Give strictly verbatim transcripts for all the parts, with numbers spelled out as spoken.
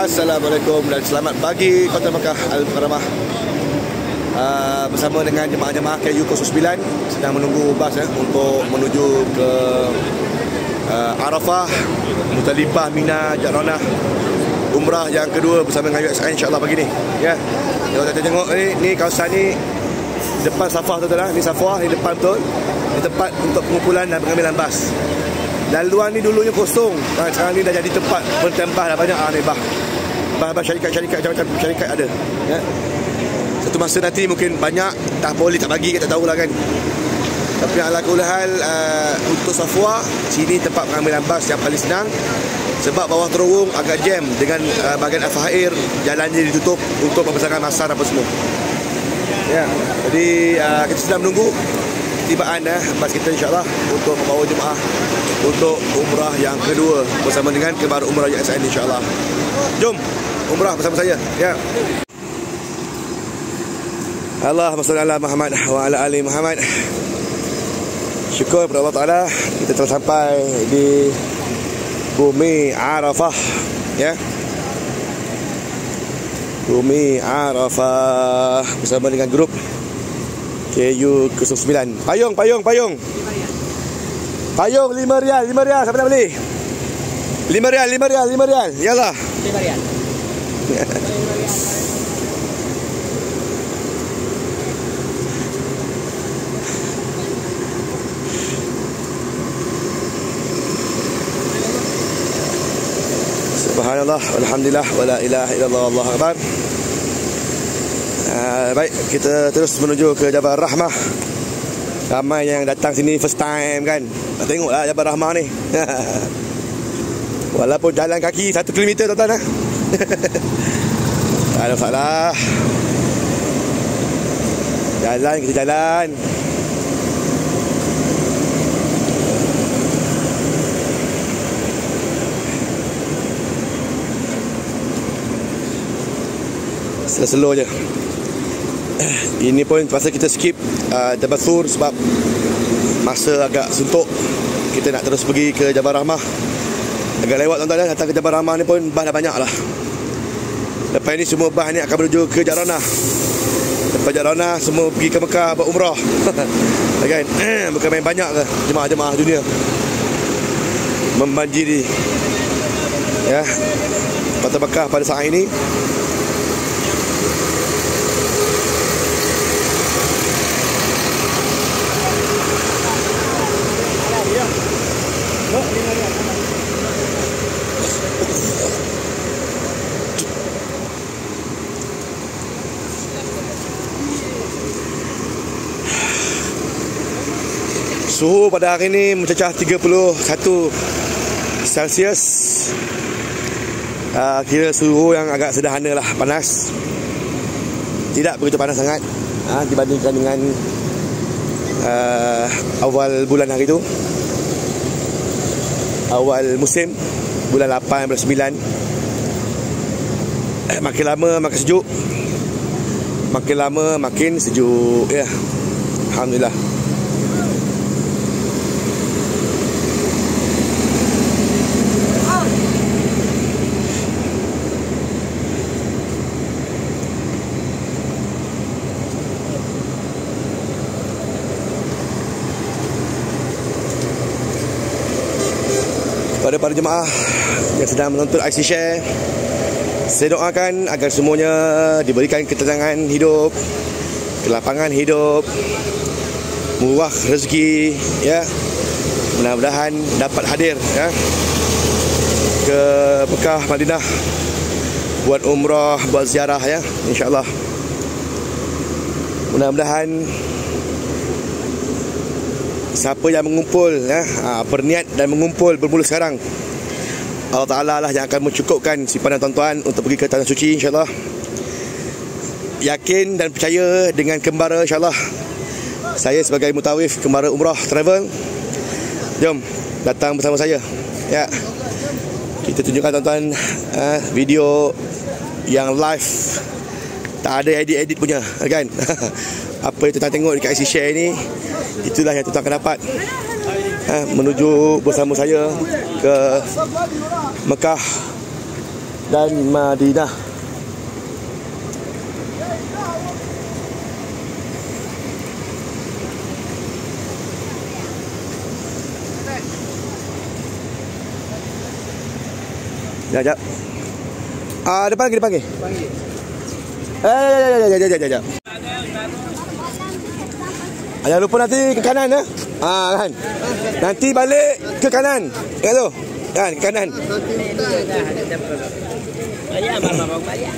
Assalamualaikum dan selamat pagi Kota Mekah Al-Mukarramah. uh, Bersama dengan jemaah-jemaah K U kosong sembilan sedang menunggu bas ya, untuk menuju ke uh, Arafah, Muzdalifah, Mina, Ja'ranah, Umrah yang kedua bersama dengan U X I insyaAllah pagi ni ya. Kalau kita tengok ni, ni kawasan ni depan Safah tu lah. Ni Safah, ni depan betul. Ni tempat untuk pengumpulan dan pengambilan bas. Laluan ni dulunya kosong, ha, sekarang ni dah jadi tempat bertambah dah banyak ah, ni bah. Bah-bah syarikat-syarikat macam-macam syarikat ada ya. Satu masa nanti mungkin banyak, tak boleh tak bagi, kita tak tahulah kan. Tapi ala kulli hal uh, untuk Safwa, sini tempat pengambilan bas yang paling senang. Sebab bawah terowong agak jam dengan uh, bahagian Al-Fahair, jalannya ditutup untuk pembesaran masar apa semua. Ya, jadi uh, kita sedang menunggu tibaan eh, bas kita insyaAllah untuk membawa jemaah untuk umrah yang kedua bersama dengan Kembar Umrah U X I insyaAllah. Jom umrah bersama saya ya. Allahumma salli ala Muhammad wa ala ali Muhammad. Syukur kepada Allah Ta'ala, kita telah sampai di Bumi Arafah ya. Bumi Arafah bersama dengan grup K U kosong sembilan. Payung, payung, payung. Payung lima rial, lima rial. Siapa nak beli? lima rial, lima rial, lima rial. Yalah. lima rial. Subhanallah, alhamdulillah, wala ilaha illallah, wallahu akbar. Uh, baik, kita terus menuju ke Jabal Rahmah. Ramai yang datang sini first time kan. Nak tengoklah Jabal Rahmah ni. Walaupun jalan kaki satu kilometer tuan-tuan ha? Tak ada masalah. Jalan, kita jalan. Slow-slow je. Ini pun pasal kita skip uh, Tabathur sebab masa agak suntuk. Kita nak terus pergi ke Jabal Rahmah. Agak lewat tuan-tuan, datang ke Jabal Rahmah ni pun bas dah banyak lah. Lepas ni semua bas ni akan menuju ke Ja'ranah. Lepas Ja'ranah semua pergi ke Mekah berumrah. Kan? Bukan main banyak ke jemaah-jemaah dunia membanjiri ya Kota Mekah pada saat ini. Suhu pada hari ini mencecah tiga puluh satu Celsius. uh, Kira suhu yang agak sederhana lah, panas. Tidak begitu panas sangat uh, dibandingkan dengan uh, awal bulan hari itu, awal musim bulan lapan, bulan sembilan. eh, Makin lama makin sejuk, makin lama makin sejuk ya. Alhamdulillah. Pada para jemaah yang sedang menonton I C Share, saya doakan agar semuanya diberikan ketenangan hidup, kelapangan hidup, murah rezeki ya. Mudah-mudahan dapat hadir ya ke Mekah, Madinah, buat umrah, buat ziarah ya, insya-Allah. Mudah-mudahan siapa yang mengumpul ya, ha, berniat dan mengumpul bermula sekarang, Allah Ta'ala lah yang akan mencukupkan simpanan tuan-tuan untuk pergi ke Tanah Suci insyaAllah. Yakin dan percaya dengan Kembara insyaAllah. Saya sebagai mutawif Kembara Umrah Travel, jom datang bersama saya ya. Kita tunjukkan tuan-tuan uh, video yang live, tak ada edit-edit punya kan. Apa yang tuan-tuan tengok dekat I C Share ni, itulah yang tuan-tuan akan dapat ha, menuju bersama saya ke Mekah dan Madinah. Ya, ya. Ah, depan lagi, depan lagi. Eh, ya, ya, ya, ya, ya, ya, ya. Jangan lupa nanti ke kanan ya. Ah, kan. Nanti balik ke kanan. Ya tu. Kan, ke kanan. Bayar mama bayar.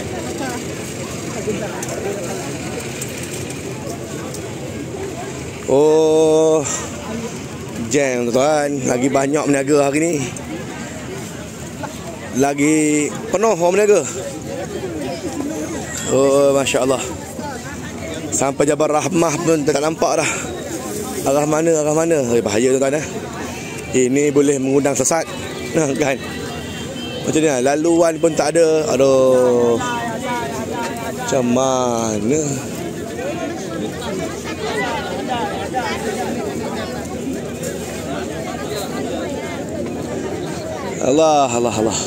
Oh. Jam tuan, lagi banyak meniaga hari ni. Lagi penuh orang meniaga. Oh, masya-Allah. Sampai Jabal Rahmah pun tak nampak dah. Arah mana, arah mana. Eh, bahaya tuan-tuan eh. Ini boleh mengundang sesat. Nah, kan. Macam ni lah, laluan pun tak ada. Aduh. Macam mana? Allah, Allah, Allah.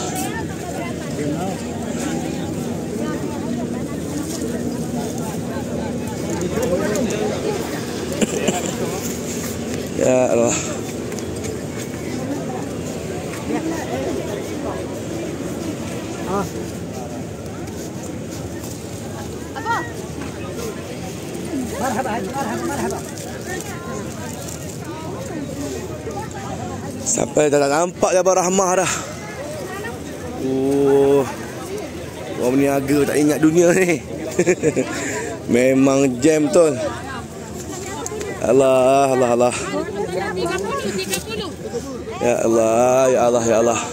Ya Allah. Ah. Apa? Marhaba, marhaba, marhaba. Sampai tak nampak Jabal Rahmah dah. Oh. Orang berniaga tak ingat dunia ni. Memang jam betul. Allah, Allah, Allah. Ya Allah, ya Allah, ya Allah.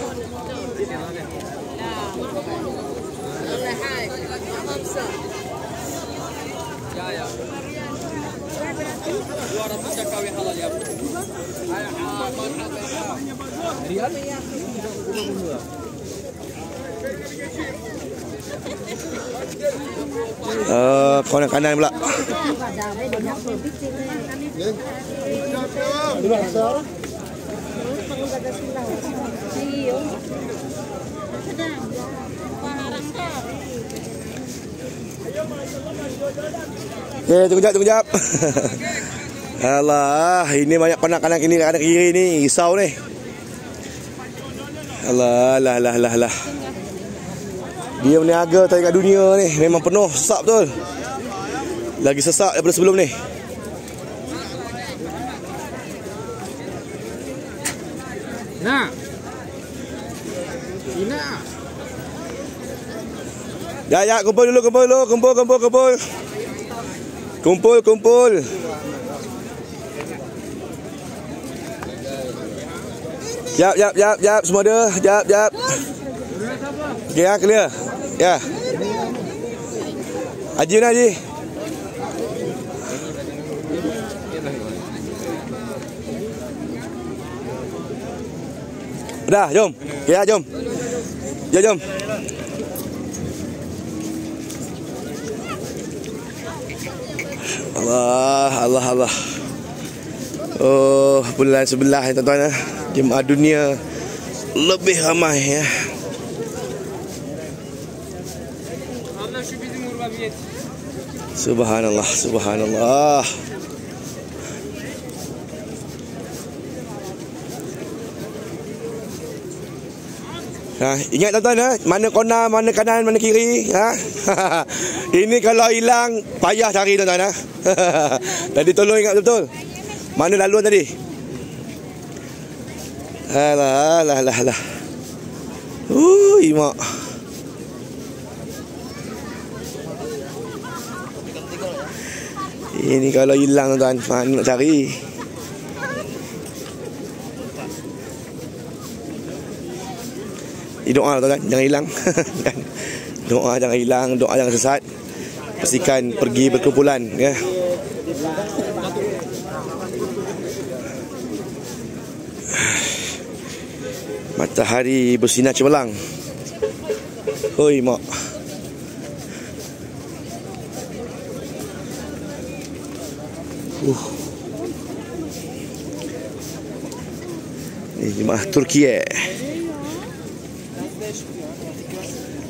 Uh, kanan kanan pula. Okay, tunggu jap, tunggu jap. Alah, ini banyak kanan kanan kini, kanan kiri ni, risau ni. Alah, lah, lah, lah, lah. Dia berniaga tak ingat dunia ni. Memang penuh, sesak betul. Lagi sesak daripada sebelum ni. Nah. Ina. Ya, ya, kumpul dulu, kumpul dulu, kumpul, kumpul, kumpul. Kumpul, kumpul. Jap, jap, jap, jap, semua ada. Jap, jap. Okey, ya, clear. Ya. Haji mana, Haji? Dah, jom. Okey, ya, jom. Ya, jom. Allah, Allah, Allah. Oh, bulan sebelah ya, tuan-tuan. Jemaah dunia lebih ramai ya. Subhanallah, subhanallah. Ha, ingat tuan-tuan ha? Mana kona, mana kanan, mana kiri ha? Ini kalau hilang payah cari tuan-tuan ha? Tadi tolong ingat betul-betul. Mana laluan tadi? Alah, alah, alah, alah. Ui, mak. Ini kalau hilang tuan-tuan, mana nak cari? Doa tuan-tuan, jangan hilang. Doa jangan hilang, doa jangan sesat. Pastikan pergi berkumpulan ya. Matahari bersinar cemerlang. Hoi mak. Uh. Ni jemaah Turki eh.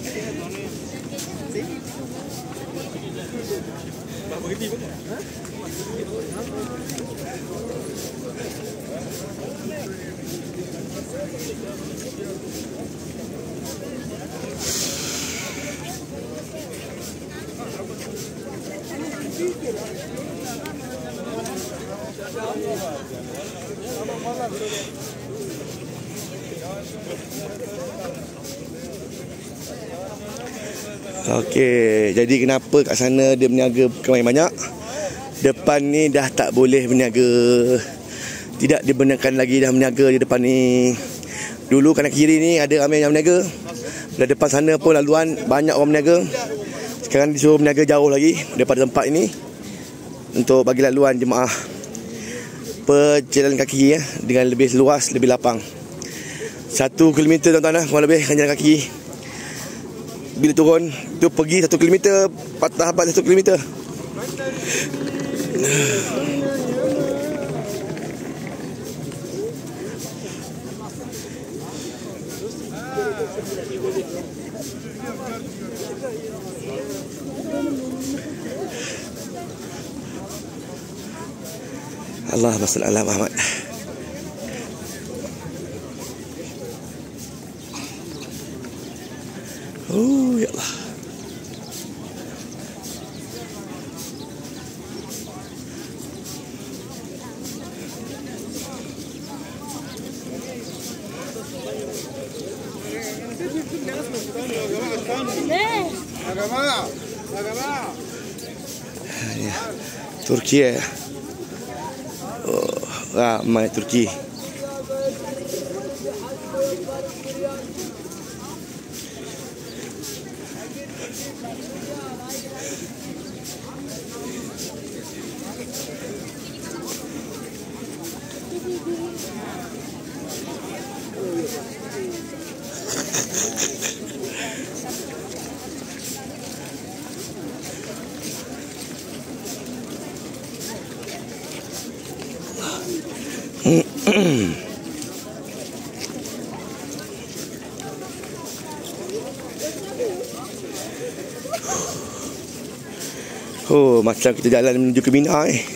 Okey, jadi kenapa kat sana dia berniaga kemarin banyak? Depan ni dah tak boleh berniaga. Tidak dibenarkan lagi dah berniaga di depan ni. Dulu kanan kiri ni ada ramai yang berniaga. Di depan sana pun laluan banyak orang berniaga. Sekarang disuruh berniaga jauh lagi daripada tempat ini untuk bagi laluan jemaah berjalan kaki ya, dengan lebih luas, lebih lapang. Satu kilometer tuan-tuan lah, kurang lebih akan jalan kaki. Bila turun tu pergi satu kilometer, patah habis satu kilometer. Allahumma salli ala Muhammad. Oh ya Allah. Ya. Turki ya. Oh, ramai Turki. Oh, macam kita jalan menuju ke Mina eh.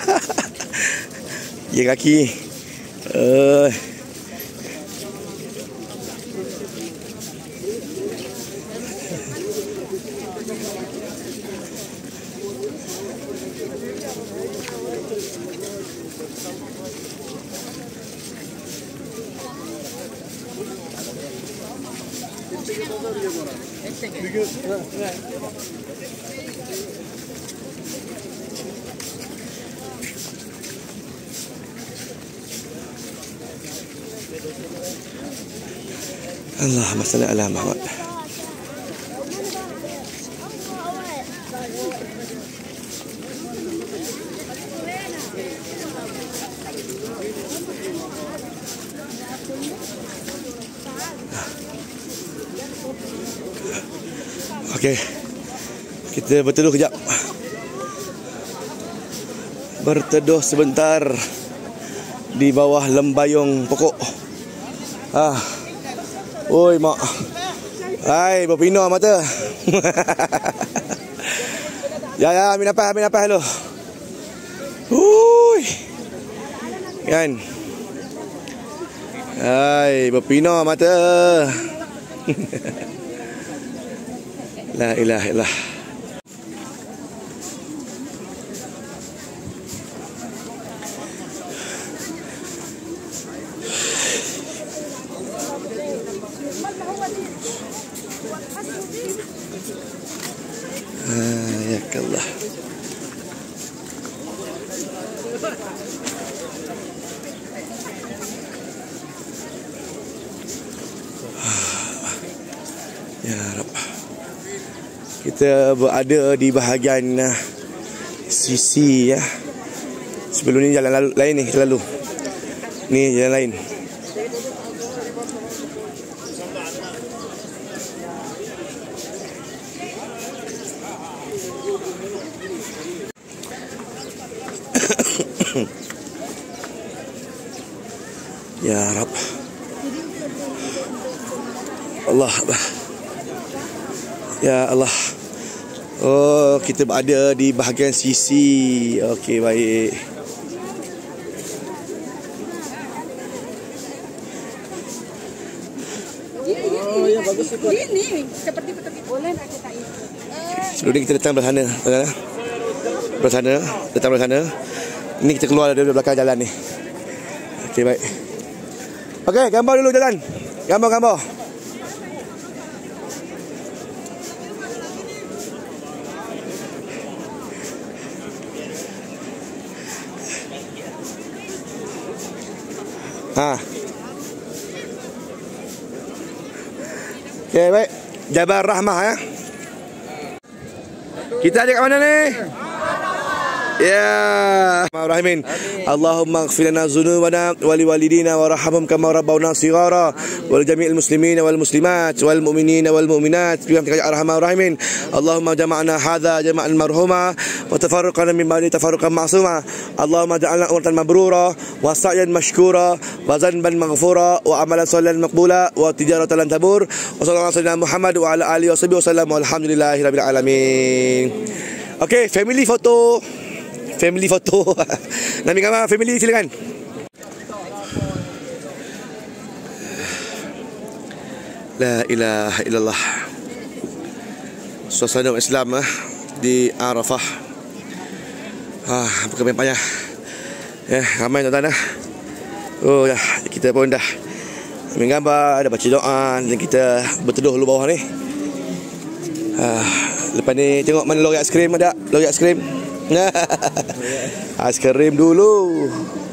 Ya kaki. Uh. Allahumma salli ala Muhammad. Okey. Kita berteduh kejap. Berteduh sebentar di bawah lembayung pokok. Ah. Oi mak. Hai, berpindah mata. Ya ya, ambil nafas, ambil nafas dulu. Hui. Kan. Hai, berpindah mata. La ilaha illallah. Hayakallah. Ya Rabb. Kita berada di bahagian uh, sisi ya. Sebelum ni jalan lalu, lain ni kita lalu. Ni jalan lain. Ya Rabb. Allah. Ya Allah. Oh, kita berada di bahagian sisi. Okey, baik. Oh, ya bagus itu. Ini seperti seperti boleh nak kita ini. Sebelum ni kita datang belah sana. Belah sana. Datang belah sana. Ini kita keluar dari belakang jalan ni. Okey, baik. Okey, gambar dulu jalan. Gambar-gambar. Ha. Okey, baik. Jabal Rahmah ya. Kita ada kat mana ni? Ya. Bismillahirrahmanirrahim. Allahumma ighfir lana dhunubana wa liwalidina warhamhum kama rabbawna shighara wa li jami'il muslimina wal muslimat wal mu'minina wal mu'minat bi rahmatika ya arhamar rahimin. Allahumma jama'na hadha jama'an marhuma wa tafarraqna min ba'di tafarruqan ma'suma. Allahumma ja'alna umratan mabrura wa sa'yan mashkura wa zanban maghfura wa amalan salihan maqbula wa tijaratan lan tabur. Wa sallallahu alaihi wasallam Muhammad wa ala alihi washabihi wasallam walhamdulillahirabbil alamin. Okey, family photo. Family foto. Nak ambil gambar family silakan. La ilaha illallah. Suasana Islam ah, di Arafah. Ah, bukan main payah. Ya, ramai tuan-tuan ah. Oh dah, kita pun dah ambil gambar, dah baca doa dan kita berteduh lu bawah ni. Ah, lepas ni tengok mana lori aiskrim ada, lori aiskrim. Aiskrim dulu.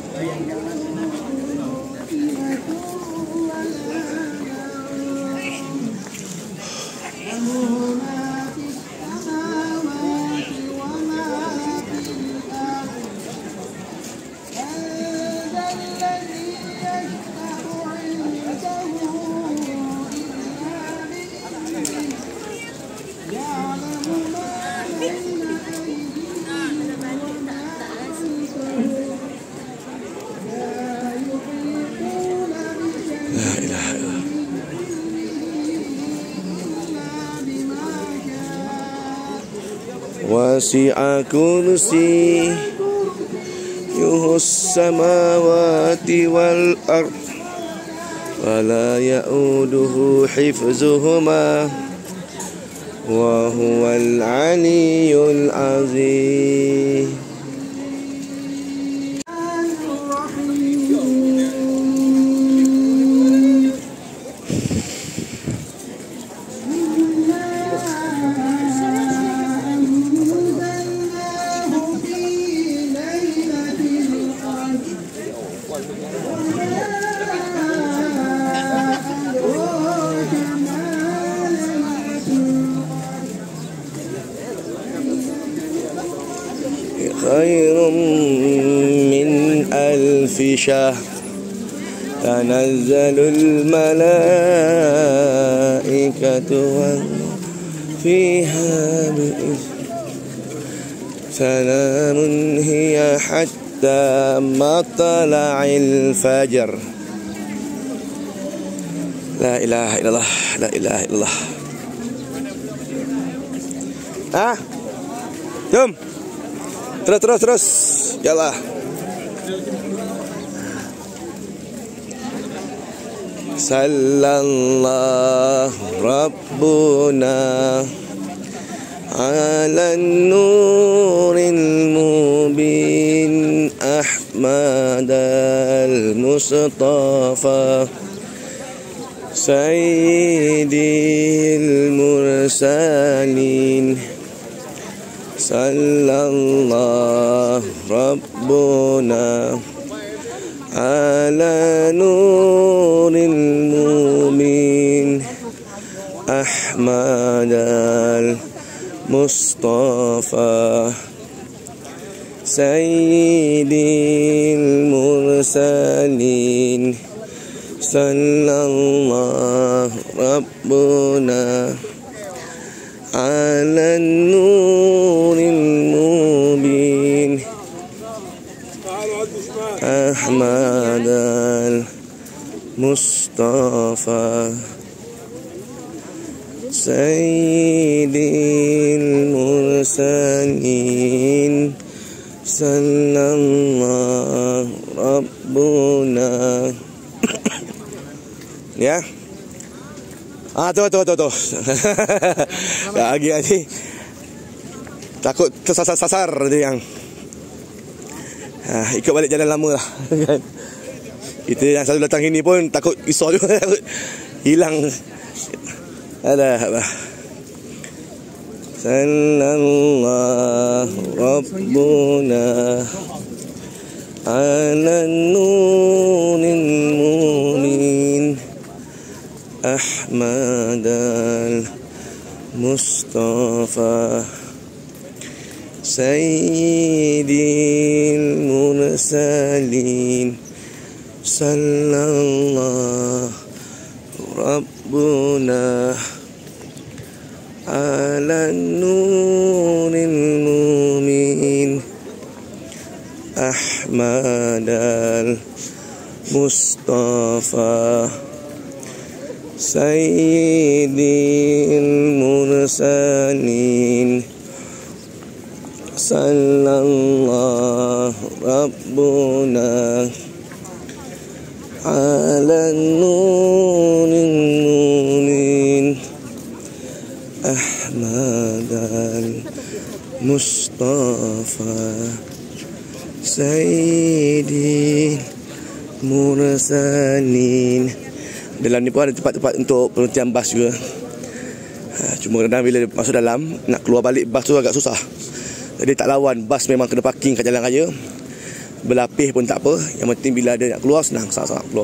وسع كرسيه السماوات والأرض ولا يؤوده حفظهما وهو العلي العظيم. خير من ألف شهر تنزل الملائكة فيها بإذن سلام هي حتى مطلع الفجر. لا إله إلا الله لا إله إلا الله. Ah, jom. Terus, terus, terus. Yalah. Sallallahu Rabbuna ala nuril mubin Ahmad al-Mustafa Sayyidil Mursalin. Sallallahu Rabbuna ala nuril mubin Ahmad al-Mustafa Sayyidil Mursalin. Sallallahu Rabbuna ala nuril mubin Ahmad al-Mustafa Sayyidil mursalin sallallahu rabbuna. Ya. Ah tu tu tu tu. Lagi lagi. Takut tersasar-sasar dia yang. Ah, ikut balik jalan lama lah. Kita yang selalu datang sini pun takut risau juga, takut hilang. Alah. Sallallahu rabbuna ala nuril mu'min Ahmad al-Mustafa Sayyidil mursalin sallallahu rabbuna ala nuril mu'min Ahmad al-Mustafa Sayyidil mursalin sallallahu rabbuna ala nuril mu'min Ahmad al-Mustafa Sayyidil mursalin. Dalam ni pun ada tempat-tempat untuk penghentian bas juga. Ha, cuma kadang bila masuk dalam, nak keluar balik bas tu agak susah. Jadi tak lawan, bas memang kena parking kat jalan raya. Berlapis pun tak apa. Yang penting bila ada nak keluar, senang sangat-sangat keluar.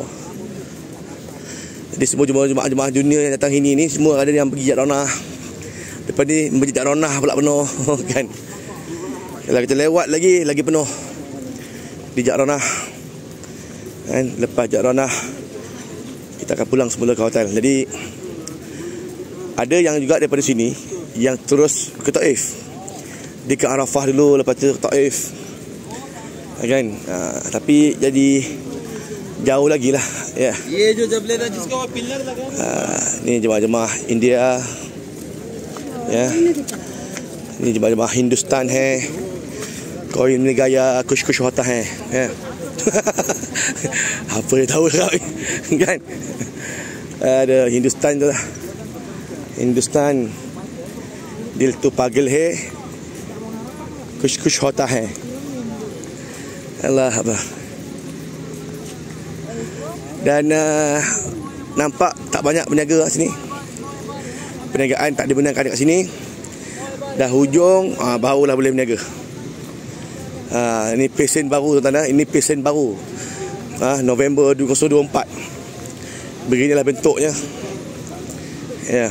Jadi semua jemaah-jemaah dunia yang datang sini ni, semua ada yang pergi Jadranah. Lepas ni Masjid Jadranah pula penuh kan. Kalau kita lewat lagi, lagi penuh di Jadranah kan. Lepas Jadranah kita akan pulang semula ke hotel. Jadi ada yang juga daripada sini yang terus ke Taif. Dia ke Arafah dulu, lepas tu ke Taif kan. Ha, tapi jadi jauh lagi lah ya. Ye jo jable da jiska pillar lगा ha, ni jemaah-jemaah India ya. Ni jemaah-jemaah Hindustan hai. कोई ने गया कुछ कुछ होता है ya. Apa dia tahu lah kan. Ada Hindustan tu lah. Hindustan दिल तो पागल है कुछ कुछ होता है. Allah apa. Dan uh, nampak tak banyak berniaga kat sini. Perniagaan tak dibenarkan kat sini. Dah hujung uh, barulah boleh berniaga. Ha, ini pesen baru tuan-tuan, ini pesen baru. Ha, November dua ribu dua puluh empat. Beginilah bentuknya. Ya.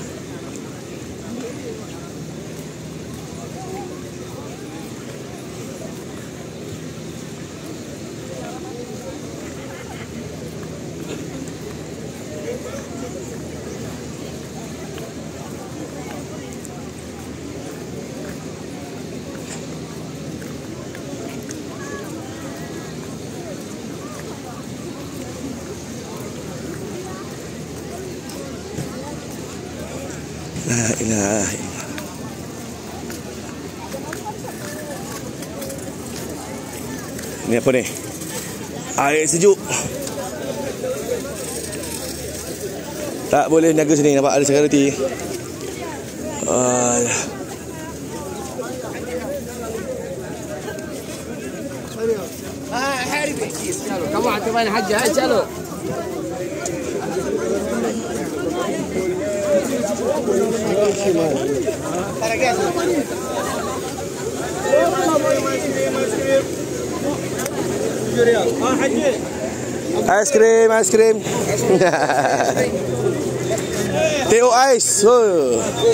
La ilaha illallah. Ini apa ni? Air sejuk. Tak boleh niaga sini, nampak ada security. Uh, Kamu hatiban haji hai chalo. Ice cream, ice cream. Teh ice. Oh.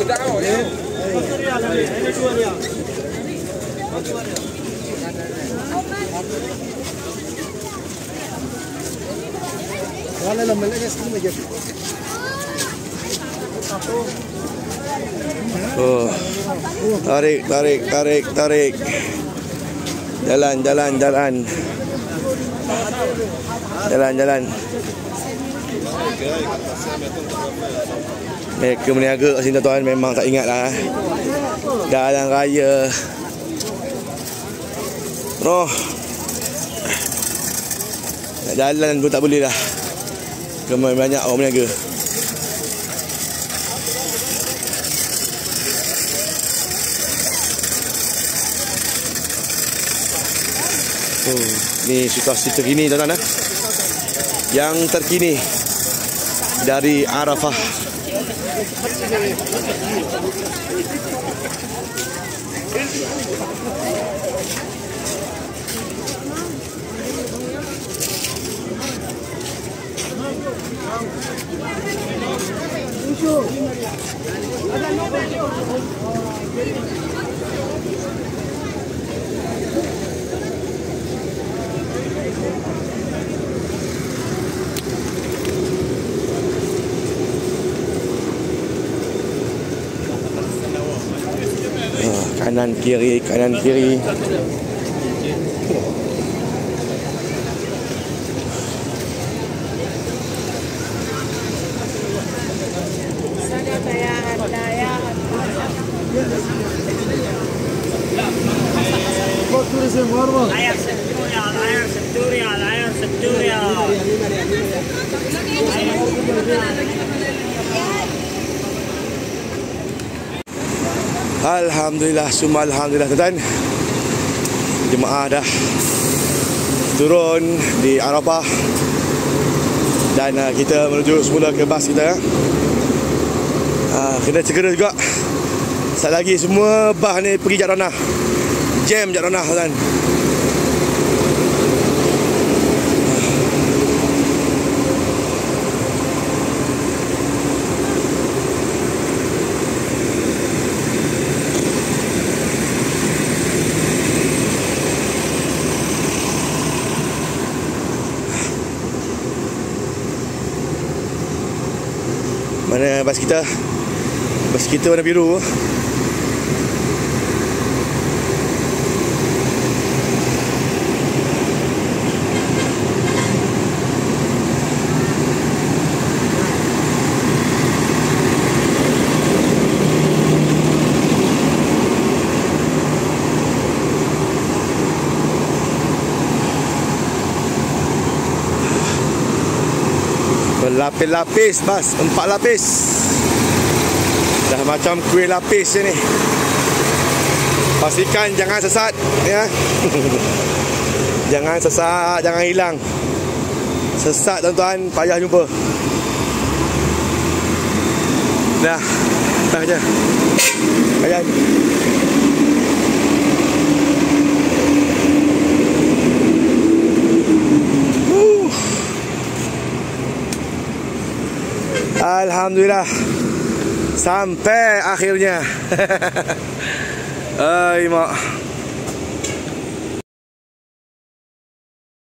Oh. Tarik, tarik, tarik, tarik. Jalan, jalan, jalan. Jalan, jalan. Mereka meniaga kat sini tuan, memang tak ingat lah. Jalan raya Roh, nak jalan pun tak boleh dah. Ramai banyak orang meniaga. Oh, ni situasi terkini tuan-tuan eh? Yang terkini dari Arafah. Kanan kiri, kanan kiri. Layar Septuria, layar Septuria, layar Septuria. Alhamdulillah, semua alhamdulillah tuan-tuan. Jemaah dah turun di Arafah dan uh, kita menuju semula ke bas kita. Uh, kena segera juga. Sekejap lagi semua bas ni pergi Jaranah. Jam Jaranah tuan. Mana bas kita? Bas kita warna biru. Berlapis-lapis bas, empat lapis. Dah macam kuih lapis ni. Pastikan jangan sesat ya. Jangan sesat, jangan hilang. Sesat tuan-tuan, payah jumpa. Dah, dah je. Payah. Alhamdulillah, sampai akhirnya. Ai mak.